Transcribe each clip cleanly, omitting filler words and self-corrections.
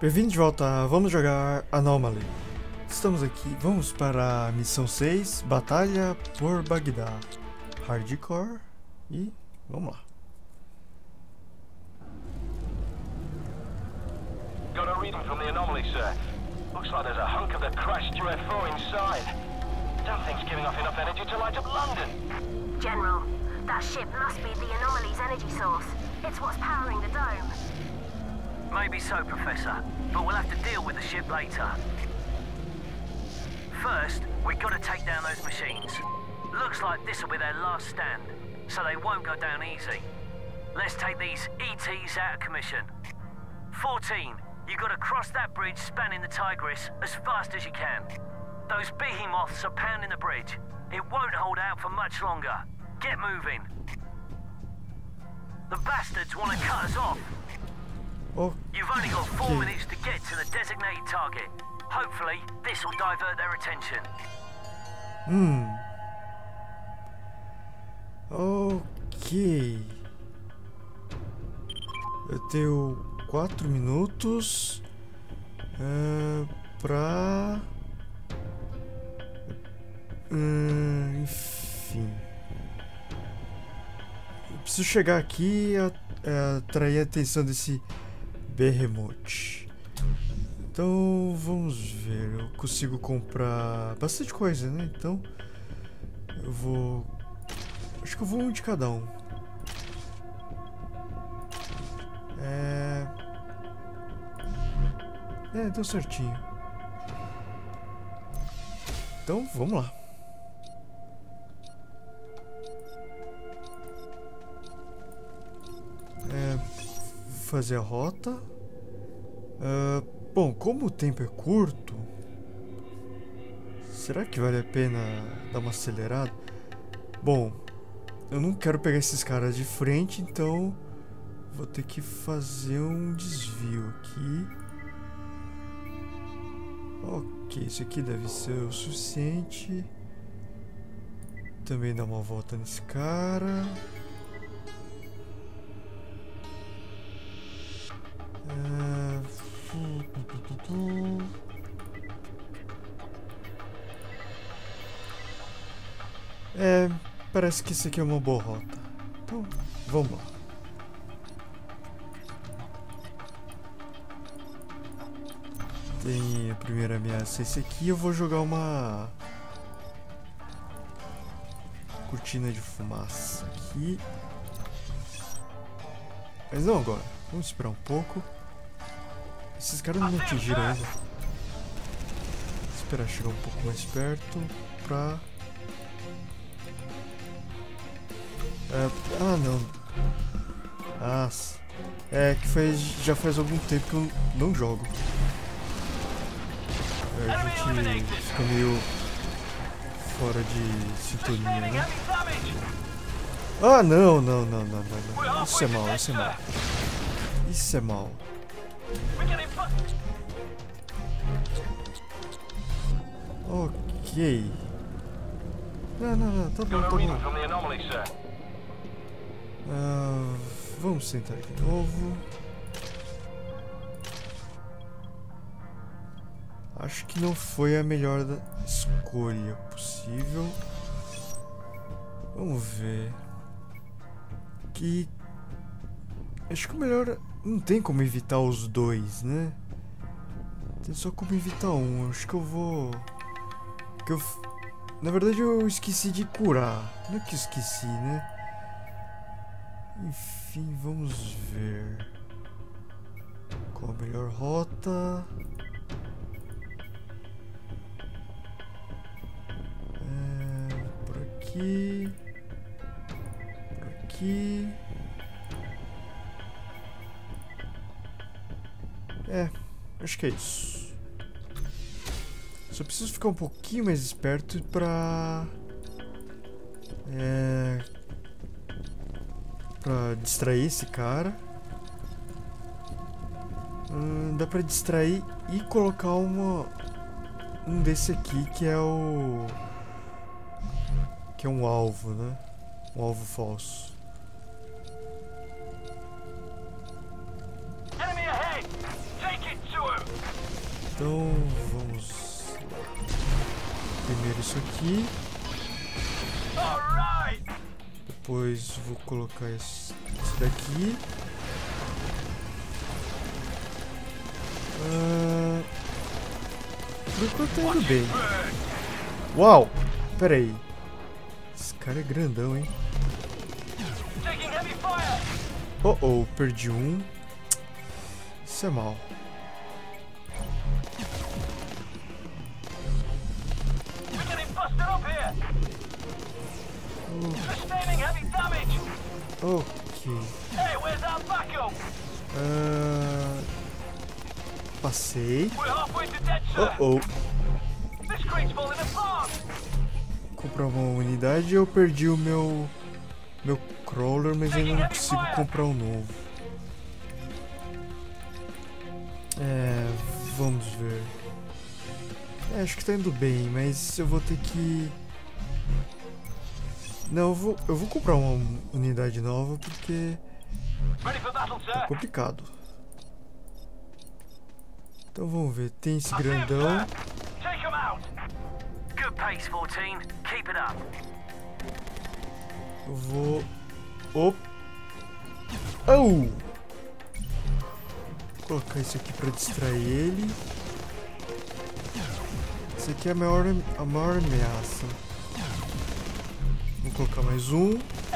Bem-vindo de volta, vamos jogar Anomaly. Estamos aqui, vamos para a missão 6, Batalha por Bagdá. Hardcore e vamos lá. Got a reading from the anomaly, sir. Looks like there's a hunk of the crashed UFO inside. Damn thing's giving off enough energy to light up London. General, that ship must be the anomaly's energy source. It's what's powering the dome. Maybe so, Professor, but we'll have to deal with the ship later. First, we've got to take down those machines. Looks like this'll be their last stand, so they won't go down easy. Let's take these ETs out of commission. 14, you got to cross that bridge spanning the Tigris as fast as you can. Those behemoths are pounding the bridge. It won't hold out for much longer. Get moving. The bastards want to cut us off. Oh, You've only got 4 minutes to get to the designated target. Hopefully, this will divert their attention. Ok. Eu tenho 4 minutos pra... enfim. Eu preciso chegar aqui e atrair a atenção desse Behemoth. Então, vamos ver. Eu consigo comprar bastante coisa, né? Então, eu vou... acho que eu vou um de cada um. Deu certinho. Então, vamos lá. Fazer a rota. Bom, como o tempo é curto, será que vale a pena dar uma acelerada? Bom, eu não quero pegar esses caras de frente, então vou ter que fazer um desvio aqui. Ok, isso aqui deve ser o suficiente. Também dar uma volta nesse cara. Parece que isso aqui é uma boa rota. Então, vamos lá. Tem a primeira ameaça, esse aqui. Eu vou jogar uma cortina de fumaça aqui. Mas não agora. Vamos esperar um pouco. Esses caras não me atingiram ainda. Esperar chegar um pouco mais perto pra... não. Nossa. Que já faz algum tempo que eu não jogo. A gente fica meio fora de sintonia, né? Ah, não. Isso é mal, isso é mal. Isso é mal. Ok. Não, tá bom. Vamos sentar aqui de novo. Acho que não foi a melhor escolha possível. Vamos ver. Acho que o melhor... não tem como evitar os dois, né? Tem só como evitar um. Acho que eu vou... na verdade eu esqueci de curar. Não é que eu esqueci, né? Enfim, vamos ver. Qual a melhor rota? Por aqui. Por aqui. Acho que é isso. Só preciso ficar um pouquinho mais esperto pra distrair esse cara. Dá pra distrair e colocar um desse aqui que é um alvo, né? Um alvo falso. Enemy ahead! Take it to him! Então vamos primeiro isso aqui. Depois vou colocar esse daqui. Por enquanto tá indo bem. Uau! Pera aí. Esse cara é grandão, hein? Oh, perdi um. Isso é mal. Ok. Passei. Oh. Comprar uma unidade, eu perdi o meu crawler, mas ainda não consigo comprar um novo. Vamos ver. Acho que tá indo bem, mas eu vou ter que... Não, eu vou comprar uma unidade nova porque é complicado. Então vamos ver, tem esse grandão. Eu vou... Vou colocar isso aqui pra distrair ele. Esse aqui é a maior ameaça. Vou colocar mais um.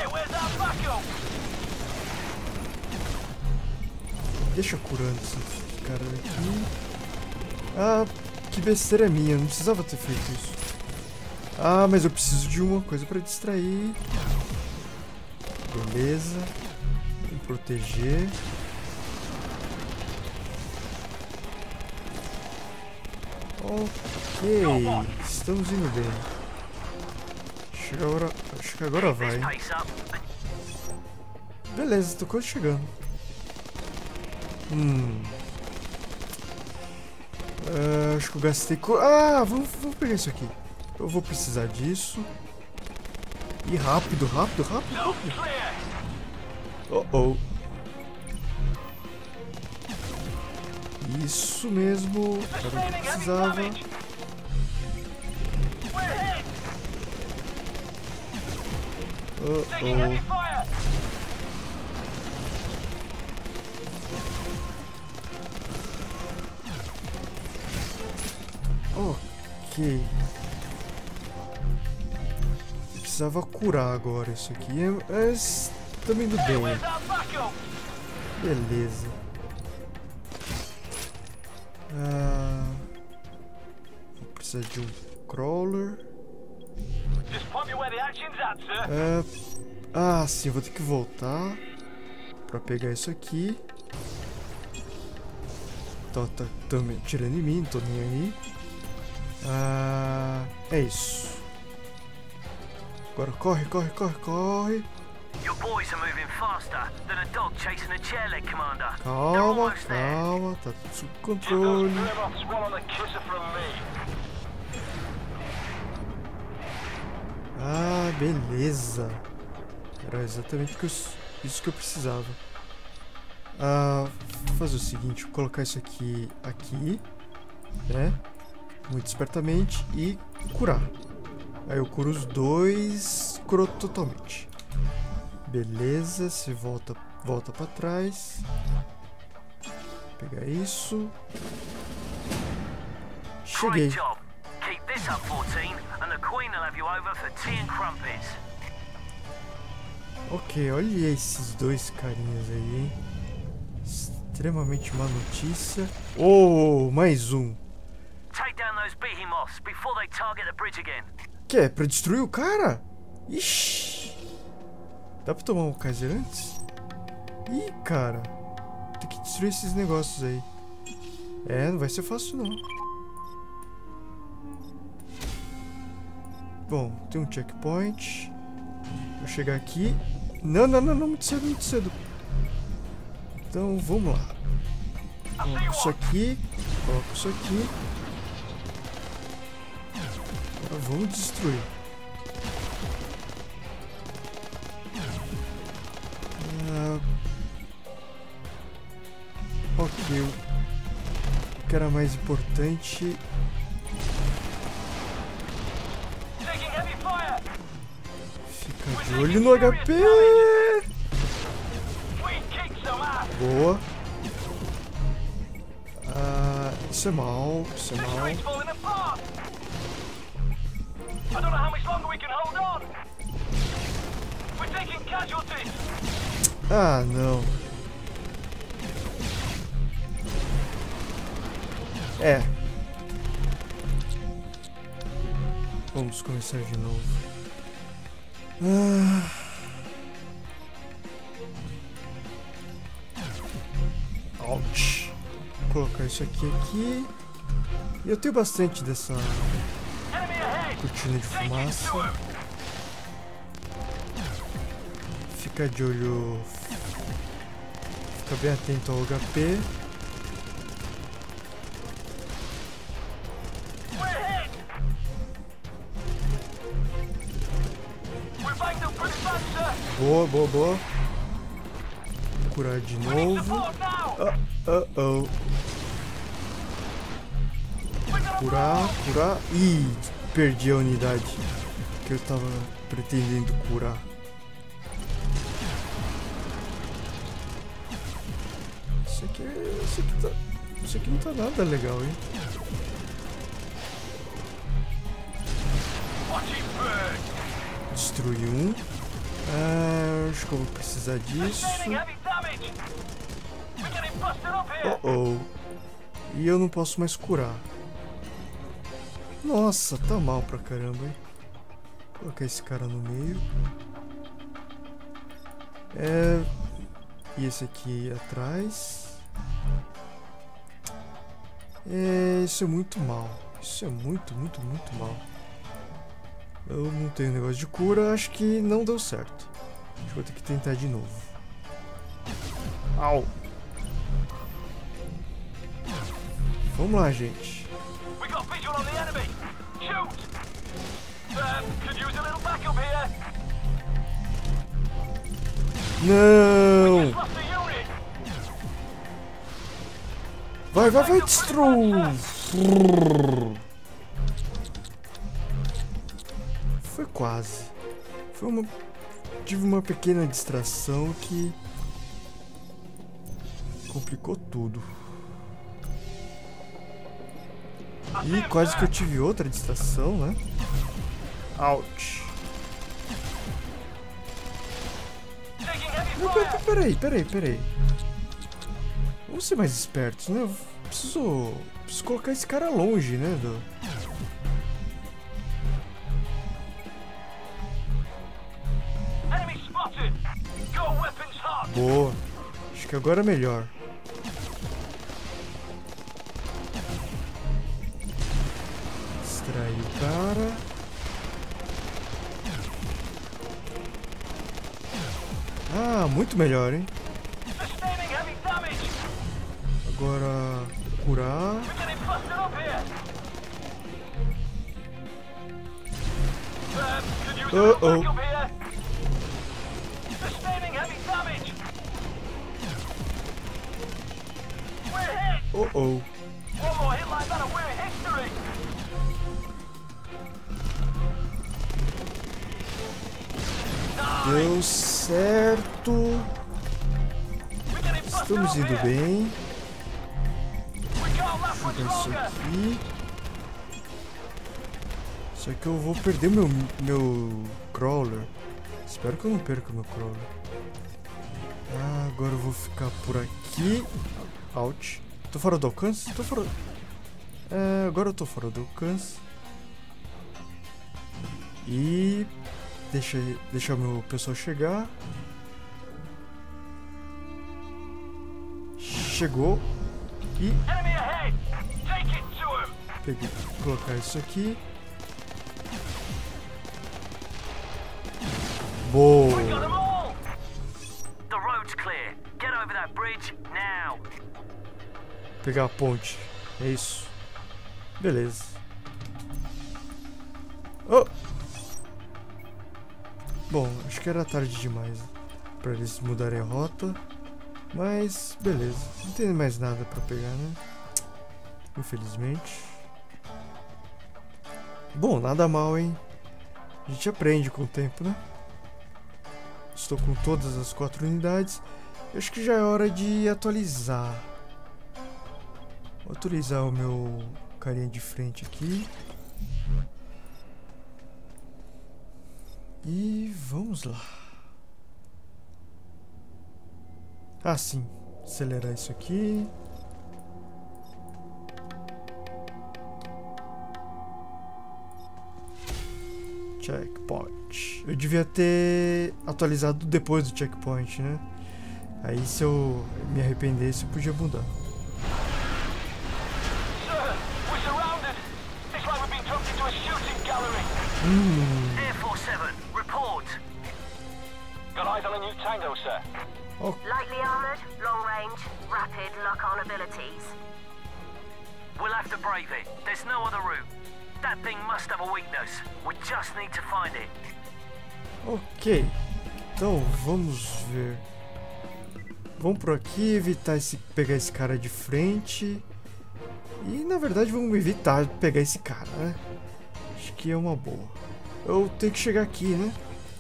Deixa curando esse cara aqui. Ah, que besteira é minha. Não precisava ter feito isso. Ah, mas eu preciso de uma coisa pra distrair. Beleza. Vou proteger. Ok. Estamos indo bem. Acho que agora vai. Beleza, tô quase chegando. Acho que eu gastei... vamos pegar isso aqui. Eu vou precisar disso. E rápido. Oh. Isso mesmo. Era o que eu precisava. Ok. Eu precisava curar agora isso aqui. Mas também indo bem. Beleza. Vou precisar de um crawler. Sim, vou ter que voltar pra pegar isso aqui. Tá tirando em mim, não tô nem aí. É isso. Agora corre. Calma, tá tudo sob controle. Beleza. Era exatamente isso que eu precisava. Vou fazer o seguinte, vou colocar isso aqui, né? Muito espertamente e curar. Aí eu curo os dois, curou totalmente. Beleza, se volta pra trás. Vou pegar isso. Cheguei. Ok, olha esses dois carinhas aí, hein? Extremamente má notícia. Mais um. Que é? Pra destruir o cara? Ixi. Dá pra tomar um Kaiser antes? Ih, cara. Tem que destruir esses negócios aí. Não vai ser fácil não. Bom, tem um checkpoint. Vou chegar aqui. Não, muito cedo. Então, vamos lá. Coloco isso aqui. Agora vamos destruir. Ok. que era mais importante. Taking heavy fire. Fica de olho no HP. We kicked some ass. Boa. Isso é mal, isso é This mal. thing's falling apart. I don't know how much longer we can hold on. We're taking casualties. Ah, não. É. Vamos começar de novo. Ouch. Vou colocar isso aqui. E eu tenho bastante dessa Enemy ahead. cortina de Take it to fumaça. him. Fica de olho. Fica bem atento ao HP. We're hit. We're banged up pretty bad, sir. Boa, boa, boa. Curar de We need novo. support now. Oh. We're gonna Curar, curar. Ih, perdi a unidade que eu tava pretendendo curar. Isso aqui não tá nada legal, hein? watch it burn. Destruí um. Acho que eu vou precisar disso. Sustaining heavy damage. We're getting busted up here. Oh. E eu não posso mais curar. Nossa, tá mal pra caramba, hein? Vou colocar esse cara no meio. E esse aqui atrás. Isso é muito mal. Isso é muito mal. Eu não tenho negócio de cura, acho que não deu certo. Acho que vou ter que tentar de novo. Au! Vamos lá, gente. We got visual on the enemy. Shoot. Could use a little backup here. Não! Just lost the unit. Vai, destrói! Foi quase. Tive uma pequena distração que complicou tudo. E quase que eu tive outra distração, né? Ouch. Taking heavy Não, fire. peraí. Vamos ser mais espertos, né? Eu preciso colocar esse cara longe, né? Enemy spotted. Go weapons hot. Boa. Acho que agora é melhor. Extrair o cara. Ah, muito melhor, hein? Sustaining heavy damage. Agora curar. We're getting busted up here. Could use a little Uh-oh. backup here. Sustaining heavy damage. We're hit. Oh. One more hit like that and we're history. Deu certo. We're getting busted Estamos up indo here. bem. We can't last much Jogar isso longer. aqui. Só que eu vou perder meu crawler. Espero que eu não perca meu crawler. Ah, agora eu vou ficar por aqui. Ouch. Tô fora do alcance? Tô fora. Agora eu tô fora do alcance. E deixa o meu pessoal chegar. Chegou. E Enemy ahead. Take it to him. colocar isso aqui. Boa. We got them all. The road's clear. Get over that bridge now. Pegar a ponte. É isso. Beleza. Oh! Bom, acho que era tarde demais pra eles mudarem a rota. Mas, beleza. Não tem mais nada pra pegar, né? infelizmente. Bom, nada mal, hein? A gente aprende com o tempo, né? Estou com todas as 4 unidades. Eu acho que já é hora de atualizar. Vou atualizar o meu carinha de frente aqui. E vamos lá. Ah, sim. Acelerar isso aqui. Checkpoint. Eu devia ter atualizado depois do checkpoint, né? Aí se eu me arrependesse, eu podia mudar. Sir, we're surrounded. It's like we've been dropped into a shooting gallery. Air Force 7, report. Got eyes on a new tango, sir. Lightly armored, long range, rapid, lock-on abilities. We'll have to brave it. There's no other route. That thing must have a weakness. We just need to find it. Ok. Então, vamos ver. Vamos por aqui, evitar pegar esse cara de frente. E, na verdade, vamos evitar pegar esse cara, né? Acho que é uma boa. Eu tenho que chegar aqui, né?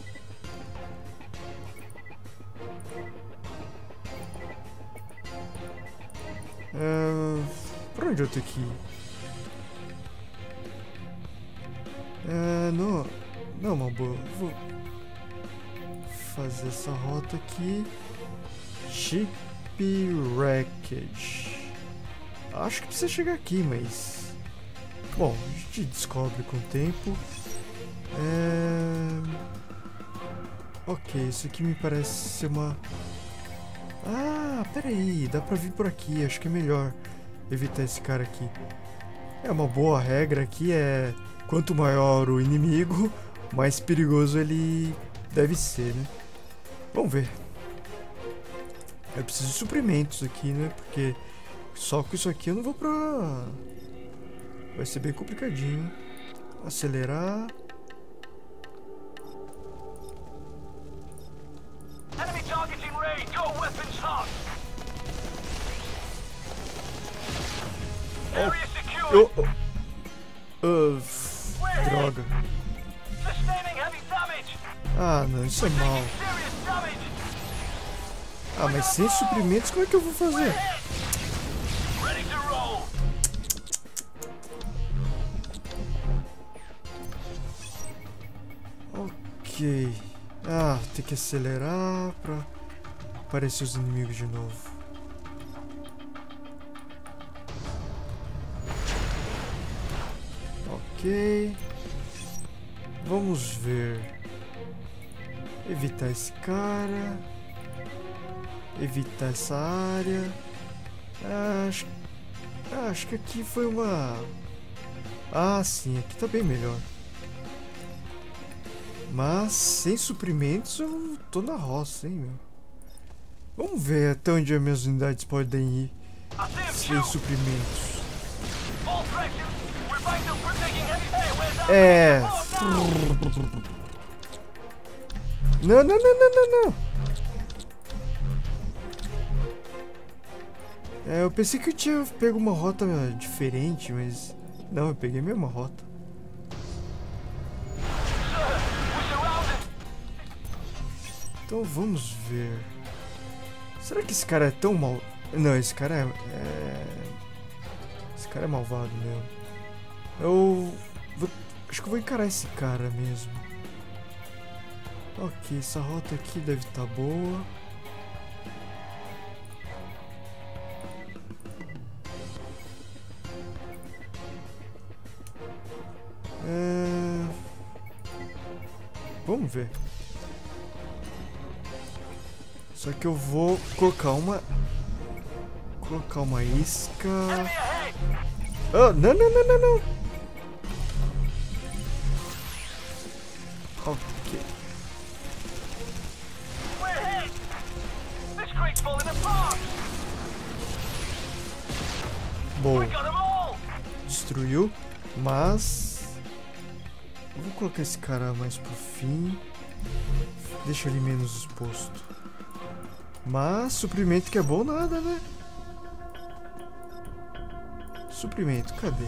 Pra onde eu tenho que ir? Não é uma boa. Vou fazer essa rota aqui. Ship Wreckage. Acho que precisa chegar aqui, mas... Bom, a gente descobre com o tempo. Ok, isso aqui me parece ser uma... Ah, peraí, dá pra vir por aqui, acho que é melhor evitar esse cara aqui. É uma boa regra aqui, quanto maior o inimigo, mais perigoso ele deve ser, né? Vamos ver. Eu preciso de suprimentos aqui, né? Porque só com isso aqui eu não vou pra... Vai ser bem complicadinho. Acelerar. Enemy targeting range. Your weapons hot. Area secured. Droga. Sustaining heavy damage. Ah, não, isso é mal. Serious damage. Ah, mas sem suprimentos, como é que eu vou fazer? Ready to roll. Ok. Ah, tem que acelerar pra aparecer os inimigos de novo. Ok. Vamos ver. Evitar esse cara. Evitar essa área. Acho que aqui foi uma... Ah, sim, aqui tá bem melhor. Mas sem suprimentos eu tô na roça, hein, meu. Vamos ver até onde as minhas unidades podem ir sem suprimentos. Não. Eu pensei que eu tinha pego uma rota diferente, mas... Não, eu peguei a mesma rota. Então vamos ver. Será que esse cara é tão mal... Não, esse cara Esse cara é malvado mesmo. Acho que eu vou encarar esse cara mesmo. Ok, essa rota aqui deve estar boa. Vamos ver. Só que eu vou colocar uma isca. Oh, não. Ok. Bom, destruiu, mas eu vou colocar esse cara mais pro fim. Deixa ele menos exposto. Mas suprimento que é bom nada, né? Suprimento, cadê?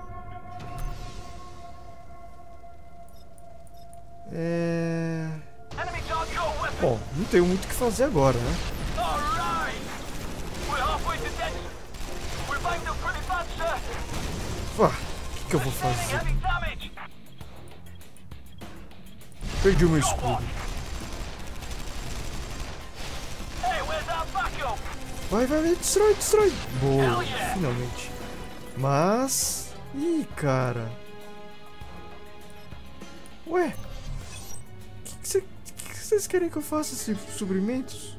Enemy target or weapon. Bom, não tenho muito o que fazer agora, né? Alright. We're halfway to Denton. We're banged up pretty bad, sir. Vá, o que eu vou Sustaining fazer? heavy damage. Perdi o meu escudo. Hey, where's our backup? Vai, destrói, destrói. Boa, finalmente. Mas... Ih, cara. Ué? O que vocês querem que eu faça, esses suprimentos?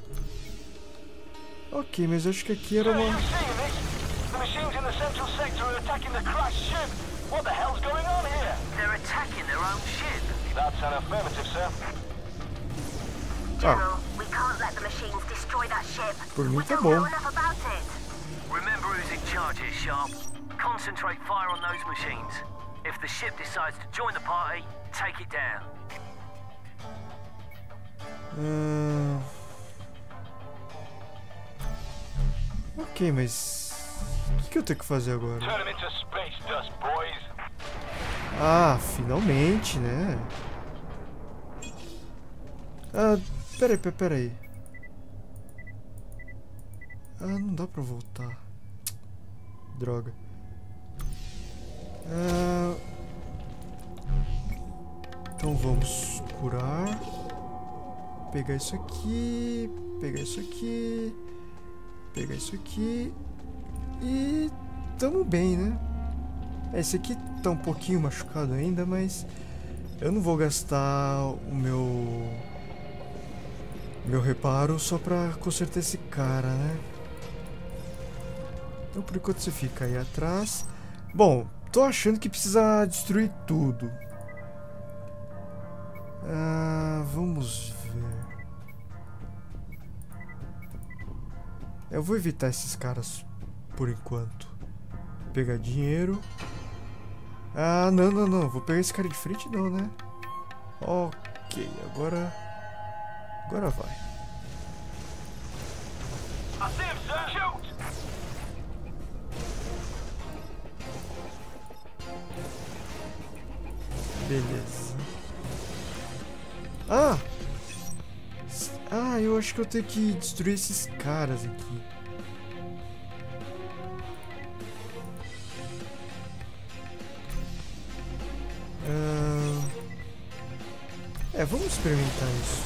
Ok, mas acho que aqui era Sir, uma... you seeing this? The machines in the central sector are attacking the crashed ship. What the hell's going on here? They're attacking their own ship. That's an affirmative, sir. General, we can't let the machines destroy that ship. Por mim We tá don't bom. know enough about it. Remember who's in charge here, Sharp. Concentrate fire on those machines. If the ship decides to join the party, take it down. Ok, mas... O que eu tenho que fazer agora? Turn them into space dust, boys. Ah, finalmente, né? Ah, peraí. Ah, não dá pra voltar. Droga. Então vamos curar. Pegar isso aqui. Pegar isso aqui. Pegar isso aqui. E tamo bem, né? Esse aqui tá um pouquinho machucado ainda, mas eu não vou gastar o meu reparo só pra consertar esse cara, né? Então por enquanto você fica aí atrás. Bom, tô achando que precisa destruir tudo. Vamos ver. Eu vou evitar esses caras por enquanto. Pegar dinheiro. Ah, não. Vou pegar esse cara de frente não, né? Ok, agora vai. I see him, sir. Shoot! Beleza. Eu acho que eu tenho que destruir esses caras aqui. Vamos experimentar isso.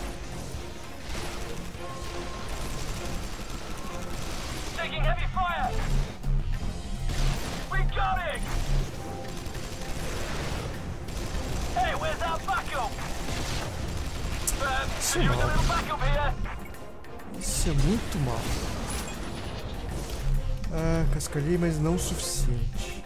Taking heavy fire! We got it! Hey, where's our backup? Could use a little backup here. Isso é muito mal. Cascalhei, mas não o suficiente.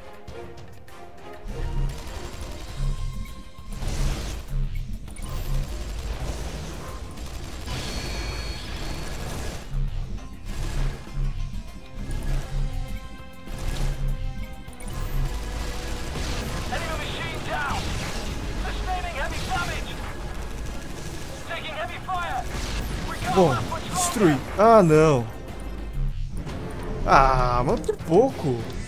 Enemy machine down! Sustaining heavy damage! Taking heavy fire! We got Bom, one, what's wrong? destruir. Ah, não. Mas por pouco.